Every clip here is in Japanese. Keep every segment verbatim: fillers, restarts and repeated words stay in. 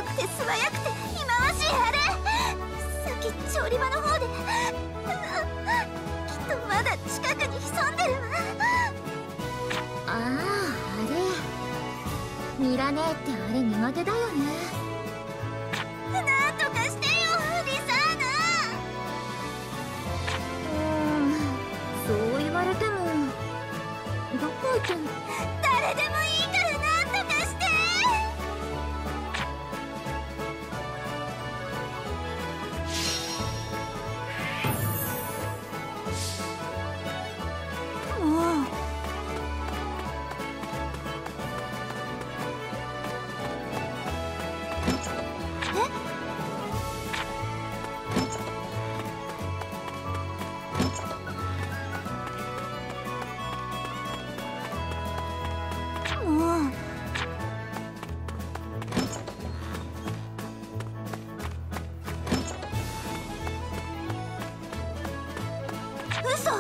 くて素早くて忌まわしいあれ、さっき調理場の方できっとまだ近くに潜んでるわ。 ああ、あれミラネーってあれ苦手だよね。 なんとかしてよリサーナ。 うーん、そう言われてもどこ行ったの。 誰でもいいからなんとかして。もう嘘。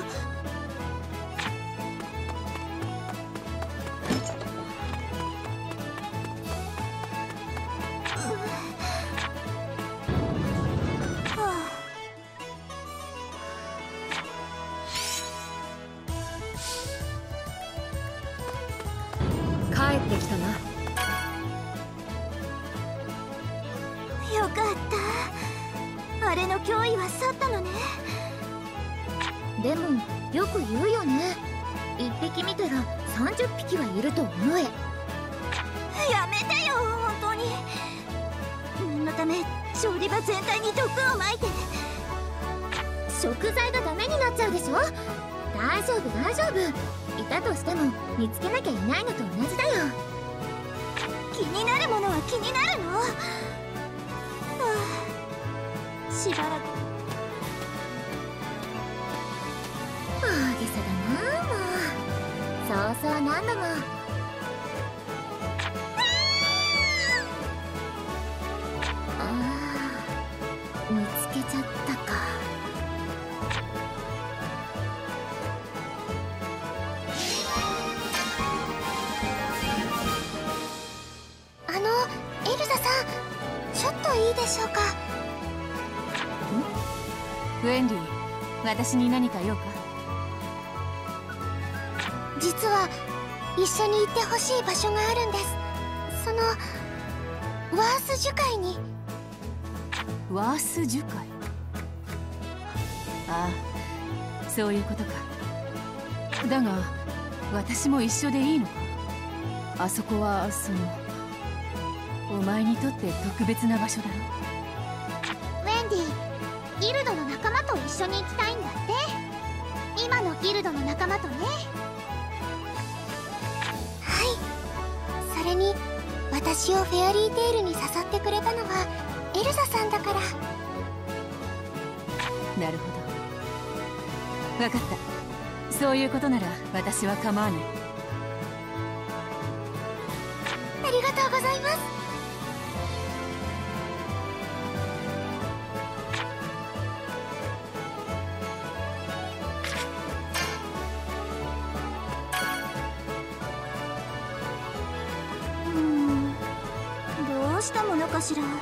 帰ってきたな。 よかった、あれの脅威は去ったのね。 でもよく言うよね、一匹見たらさんじゅっぴきはいると思え。 やめてよ本当に。念のため調理場全体に毒をまいて。 食材がダメになっちゃうでしょ。大丈夫大丈夫、いたとしても見つけなきゃいないのと同じだよ。 気になるものは気になるの。はあ、しばらく大げさだなもう。そうそう何度も。ああ、見つけちゃったか。 あのエルザさん、ちょっといいでしょうか。 ウェンディ、私に何か用か。 実は一緒に行ってほしい場所があるんです。そのワース樹海に。 ワース樹海。ああ、そういうことか。だが私も一緒でいいのか。あそこはそのお前にとって特別な場所だろ。 ウェンディ、ギルドの仲間と一緒に行きたいんだって。今のギルドの仲間とね。はい、それに私をフェアリーテイルに誘ってくれたのはエルザさんだから。 なるほど、分かった。そういうことなら私は構わない。 ありがとうございます。うーん、どうしたものかしら。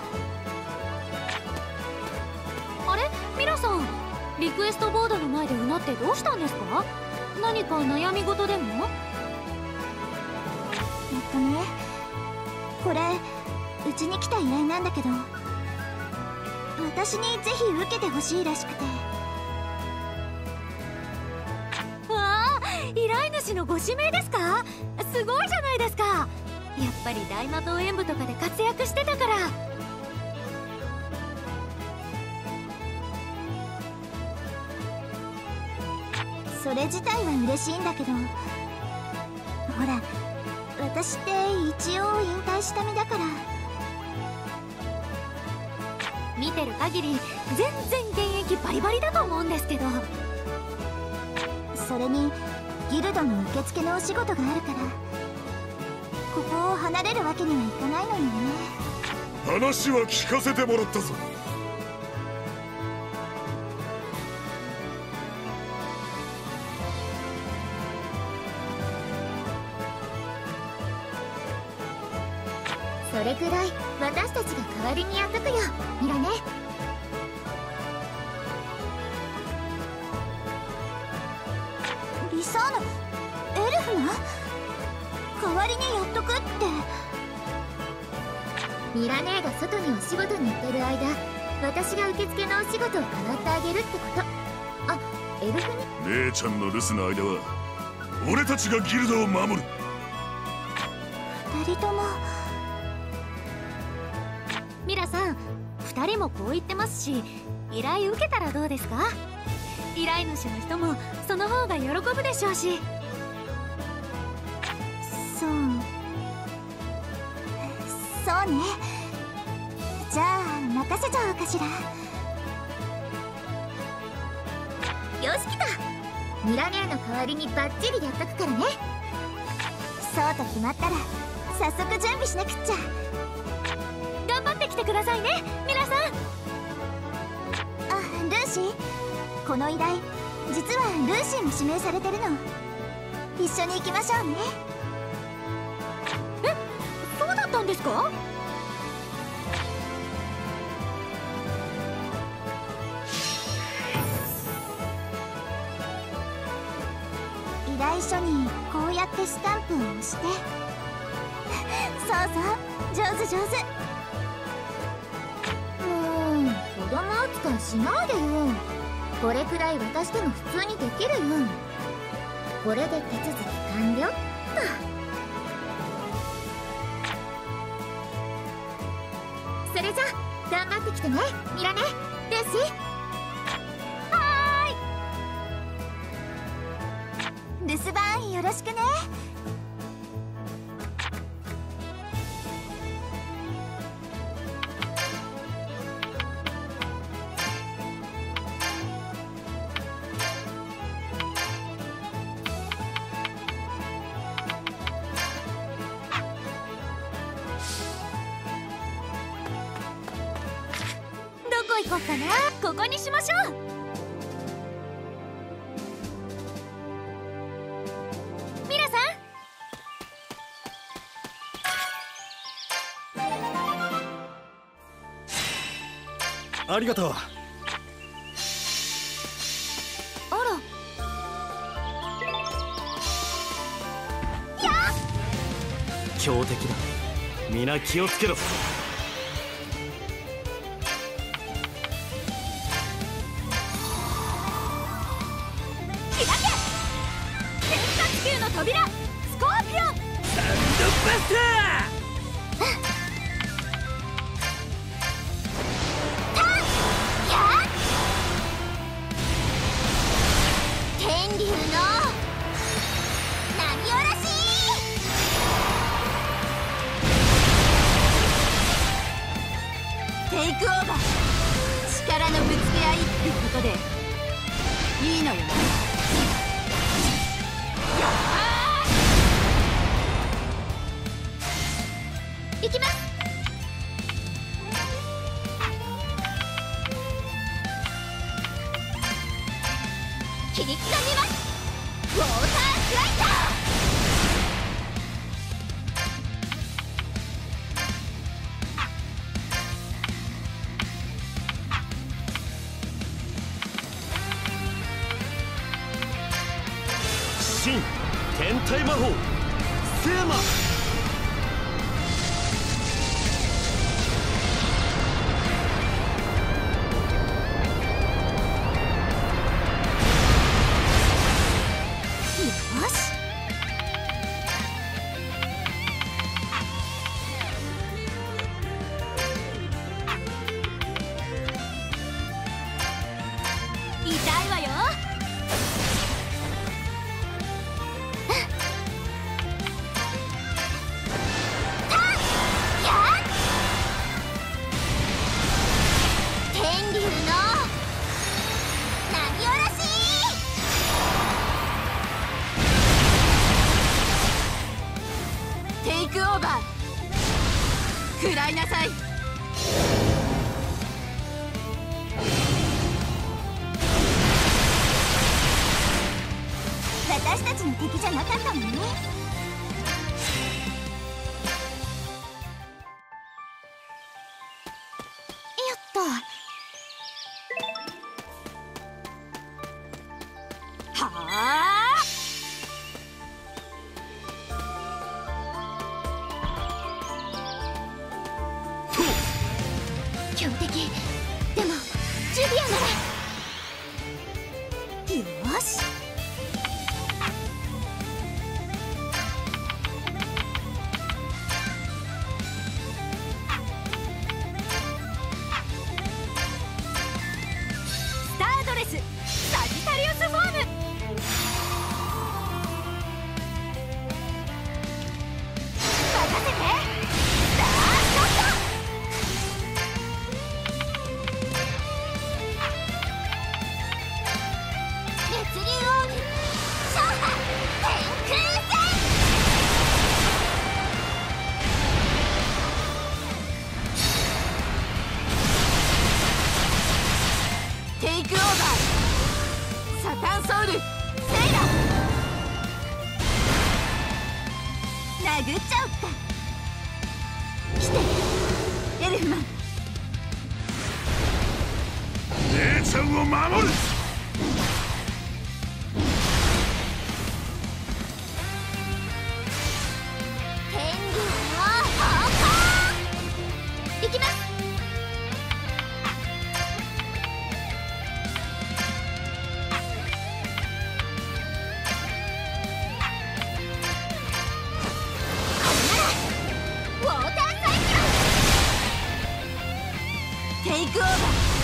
あれ、ミラさん、リクエストボードの前でうなってどうしたんですか？何か悩み事でも？ えっとね、これうちに来た依頼なんだけど、私にぜひ受けてほしいらしくて。 わあ、依頼主のご指名ですか？すごいじゃないですか。やっぱり大魔党演舞とかで活躍してたから。 それ自体は嬉しいんだけど、ほら私って一応引退した身だから。 見てる限り全然現役バリバリだと思うんですけど。 それにギルドの受付のお仕事があるから、ここを離れるわけにはいかないのよね。 話は聞かせてもらったぞ。 そそれくらい私たちが代わりにやっとくよ、ミラネ。 リサーナ、エルフが代わりにやっとくって。 ミラネーが外にお仕事に行ってる間、私が受付のお仕事を代わってあげるってこと。あ、エルフに姉ちゃんの留守の間は俺たちがギルドを守る。 二人とも。 ミラさん、二人もこう言ってますし、依頼受けたらどうですか？依頼主の人もその方が喜ぶでしょうし。 そうそうね。じゃあ任せちゃおうかしら。 よし、来た。ミラネーの代わりにバッチリやっとくからね。 そうと決まったら早速準備しなくっちゃ。 頑張ってきてくださいね、ミラさん。 あ、ルーシー、この依頼実はルーシーも指名されてるの。一緒に行きましょうね。 え、そうだったんですか？ 依頼書にこうやってスタンプを押してそうそう、上手上手。 もう子供扱いしないでよ。これくらい私でも普通にできるよ。これで手続き完了っと。それじゃ頑張ってきてね、ミラネ、ルーシー。 留守番よろしくね。 どこ行こうかな。ここにしましょう。ミラさん、ありがとう。 あら、 強敵だ。皆気をつけろ。 開け！天下地球の扉、スコーピオン！ サンドバスター！ 天竜の波おろし。テイクオーバー。力のぶつけ合いってことでいいのよね。 行きます。 切り刻みます。ウォータースライダー。 新天体魔法セーマ。 よし。 痛いわよ。 天竜の波おろし。テイクオーバー。食らいなさい。私たちの敵じゃなかったのね。 ソウルセイラ殴っちゃおっか。来てエルフマン。 姉ちゃんを守る。 天竜の方向。行きます。 テイクオーバー。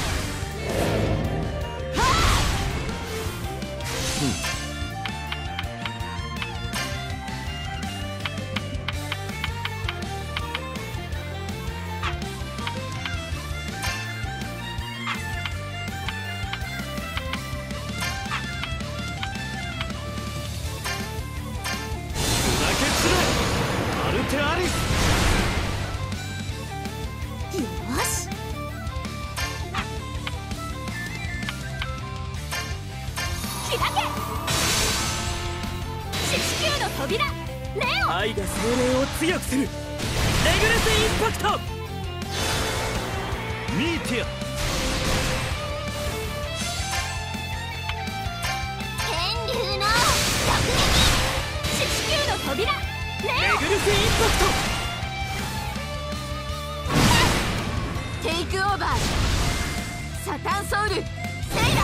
アルテアリス。 よし。開け。四死球の扉。レオ。 愛が精霊を強くする。レグレスインパクト。ミーティア。 天竜の突撃。 四死球の扉。レオ。 レグレスインパクト。 テイクオーバー。サタンソウルセイラ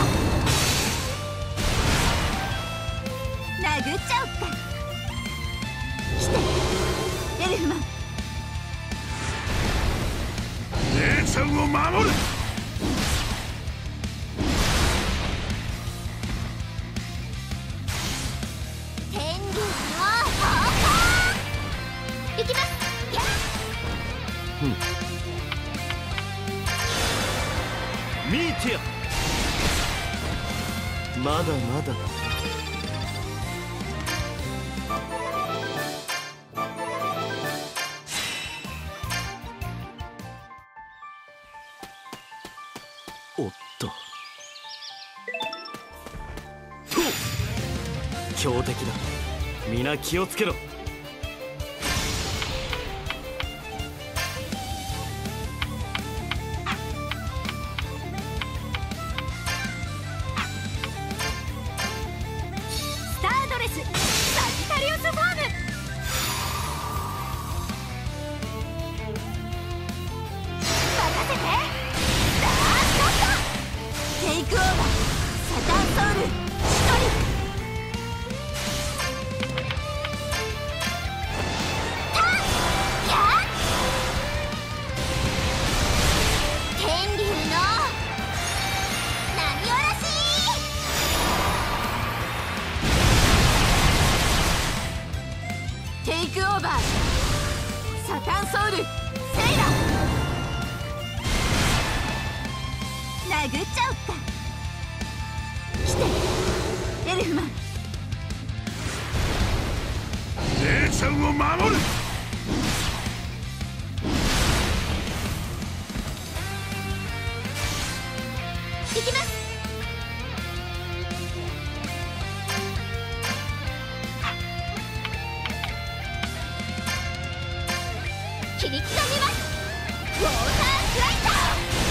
殴っちゃおっか。来てエルフマン。 姉ちゃんを守る。 天竜の方向。行きます。 ミーティア。まだまだ。おっとと強敵だ。皆気をつけろ。 スタードレスサジタリウスフォーム。任せて。スターショット。テイクオーバー。サタンソウル一人。 天竜の波おろし。 テイクオーバー。サタンソウルセイラ殴っちゃおっか。来てエルフマン。 姉ちゃんを守る。 行きます。切り刻みます。ウォータースライダ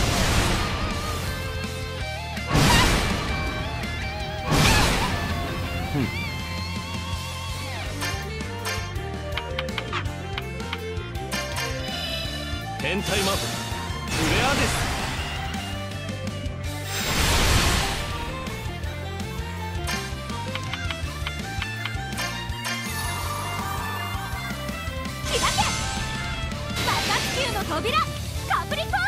変態マークフレアです。 開け。魔角球の扉。カプリコーン。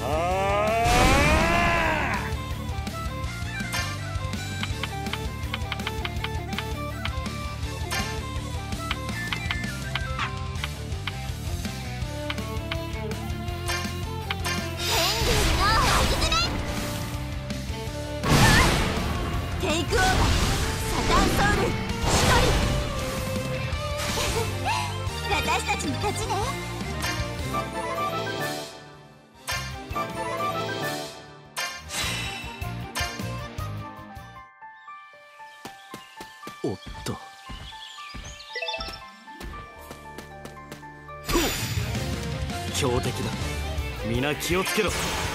テイクオーバー。サタンソウル一人。私たちの勝ちね。 おっと強敵だ。皆気をつけろ。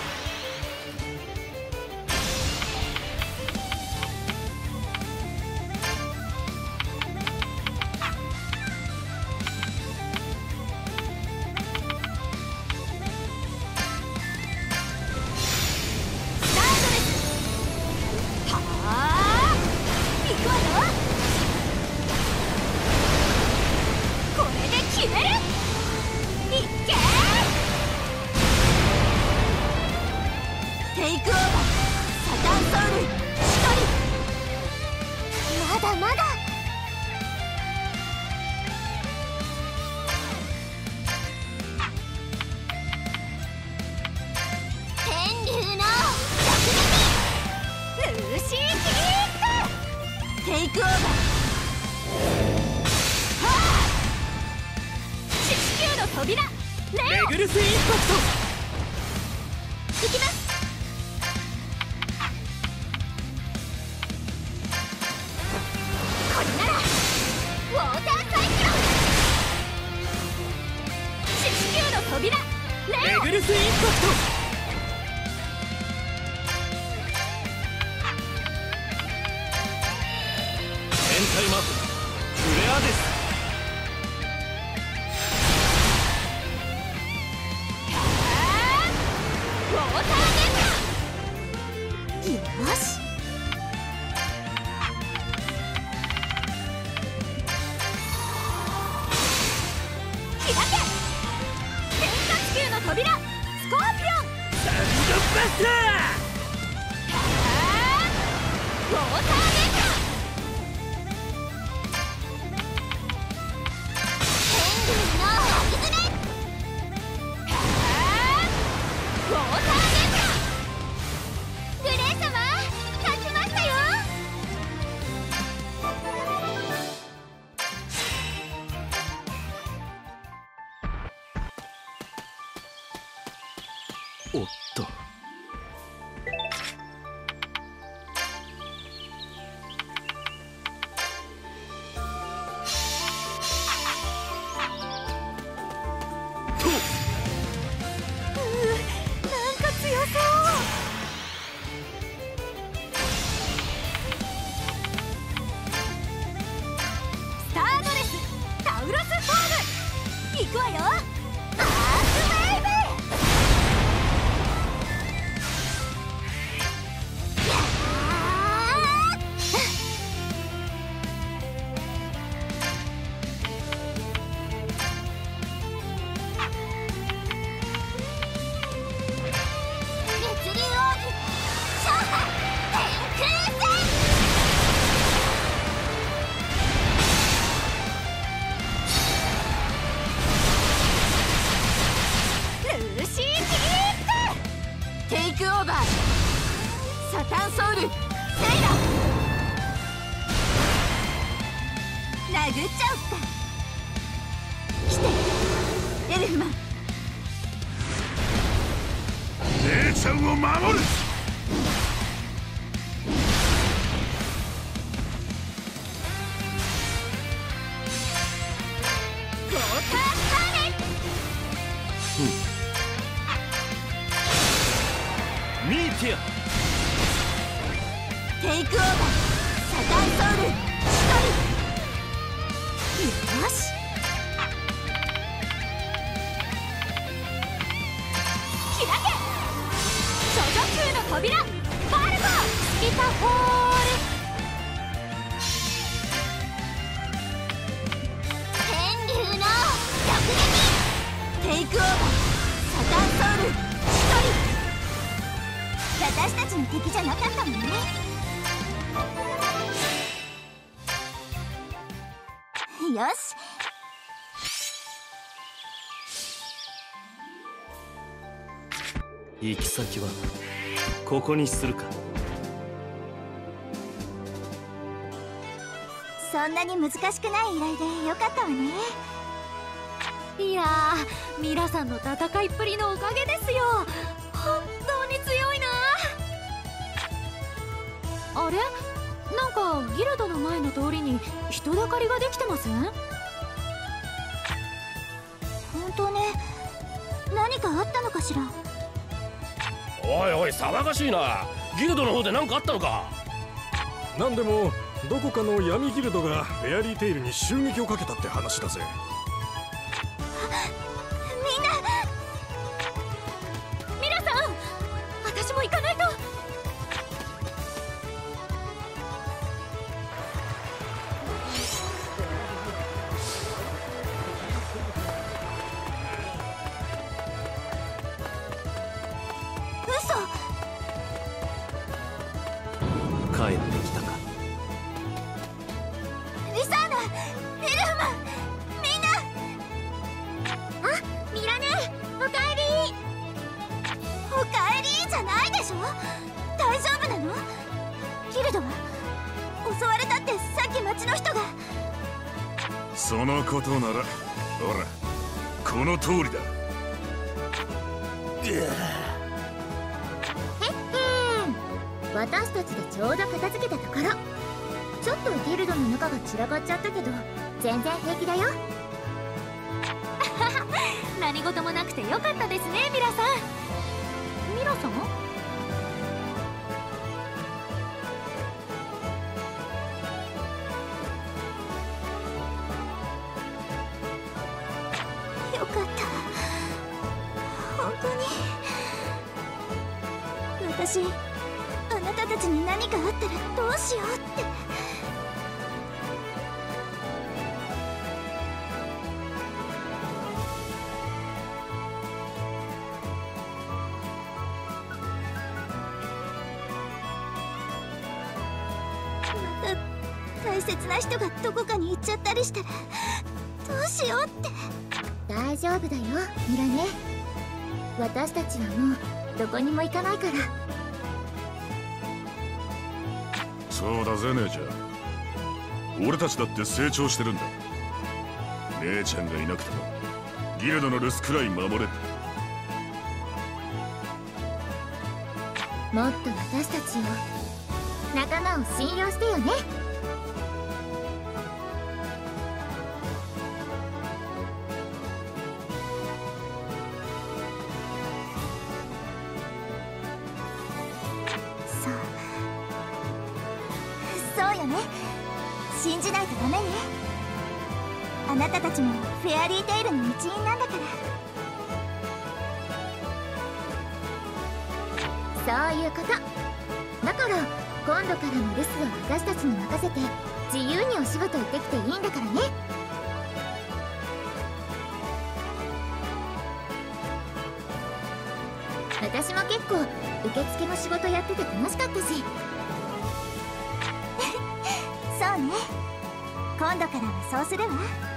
おっと行き先はここにするか。 そんなに難しくない依頼でよかったわね。 いやー、ミラさんの戦いっぷりのおかげですよ。本当に強いな。あれ、 なんかギルドの前の通りに人だかりができてません？ 本当ね。何かあったのかしら。 おいおい騒がしいな。ギルドの方で何かあったのか。 なんでもどこかの闇ギルドがフェアリーテイルに襲撃をかけたって話だぜ。 みんな、 ミラさん、私も行かないと。 嘘。 帰ってきたか。 リサーナ、エルフマン、みんな。 あ、ミラネ、おかえり。 おかえりじゃないでしょ。大丈夫なの？ギルドは襲われたってさっき町の人が。 そのことならほらこの通りだ。 へっへーん、私たちでちょうど片付けたところ。ちょっとギルドの中が散らかっちゃったけど全然平気だよ。 何事もなくてよかったですね、ミラさん。ミラさん？ よかった。本当に。私、あなたたちに何かあったらどうしようって。また大切な人がどこかに行っちゃったりしたらどうしようって。 大丈夫だよ、ミラネ。私たちはもうどこにも行かないから。 そうだぜ姉ちゃん。俺たちだって成長してるんだ。姉ちゃんがいなくてもギルドの留守くらい守れる。 もっと私たちを仲間を信用してよね。 そうそうよね。信じないとダメね。あなたたちもフェアリーテイルの一員なんだから。 そういうこと。だから今度からの留守は私たちに任せて自由にお仕事行ってきていいんだからね。私も結構受付の仕事やってて楽しかったし。 そうね。今度からはそうするわ。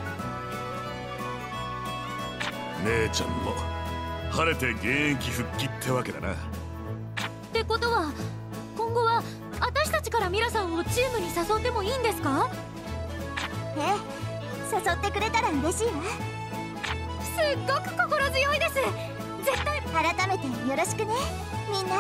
姉ちゃんも晴れて現役復帰ってわけだな。 ってことは今後は私たちからミラさんをチームに誘ってもいいんですか？ ええ、誘ってくれたら嬉しいわ。 すっごく心強いです。絶対。 改めてよろしくね、みんな。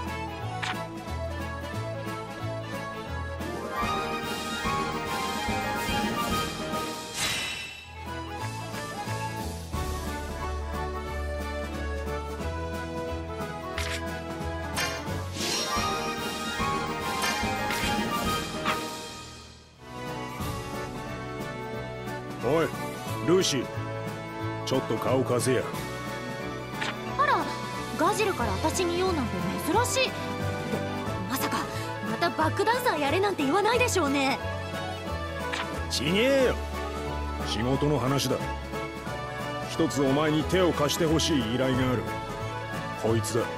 おいルーシー、ちょっと顔貸せや。 あら、ガジルから私に言おうなんて珍しい。で、まさかまたバックダンサーやれなんて言わないでしょうね。 ちげえよ、仕事の話だ。一つお前に手を貸してほしい依頼がある。こいつだ。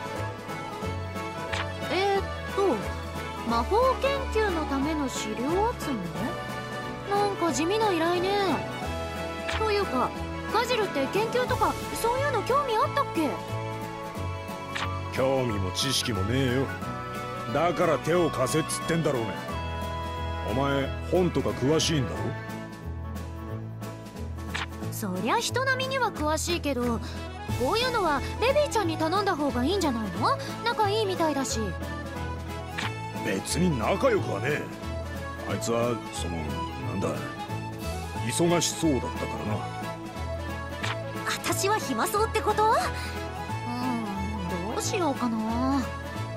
えー、っと魔法研究のための資料集め？なんか地味な依頼ね。というかガジルって研究とかそういうの興味あったっけ？ 興味も知識もねえよ。だから手を貸せっつってんだろうが。お前本とか詳しいんだろ？ そりゃ人並みには詳しいけど、こういうのはレビーちゃんに頼んだ方がいいんじゃないの？仲いいみたいだし。 別に仲良くはねえ。 あいつはそのなんだ忙しそうだったからな。 私は暇そうってこと？うん、どうしようかな。ん？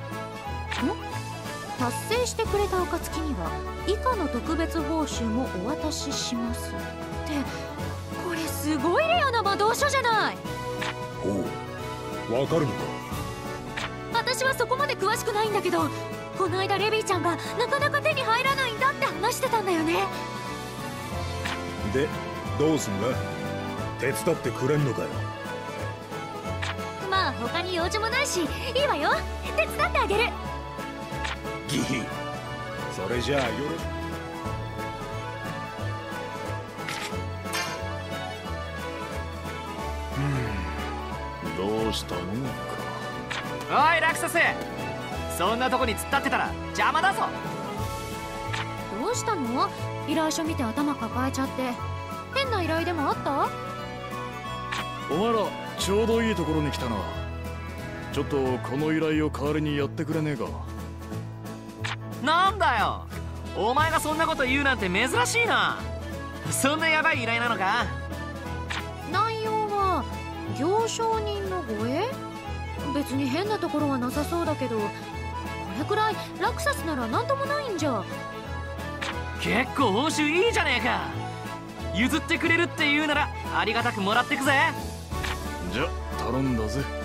達成してくれた暁には以下の特別報酬もお渡ししますって、これすごいレアな魔導書じゃない。 ほう、わかるのか。 私はそこまで詳しくないんだけど、この間レビーちゃんがなかなか手に入らないんだって話してたんだよね。 でどうすんだ、手伝ってくれんのかよ。 まあ他に用事もないしいいわよ、手伝ってあげる。 ギヒ、それじゃあよろしく。 どうしたのか。 おいラクサス、そんなとこに突っ立ってたら邪魔だぞ。 どうしたの？依頼書見て頭抱えちゃって。変な依頼でもあった？ お前らちょうどいいところに来たな。ちょっとこの依頼を代わりにやってくれねえか。 なんだよ、お前がそんなこと言うなんて珍しいな。そんなヤバい依頼なのか？ 内容は行商人の護衛？別に変なところはなさそうだけど、これくらいラクサスなら何ともないんじゃ。 結構報酬いいじゃねえか。譲ってくれるって言うならありがたくもらってくぜ。 じゃ頼んだぜ。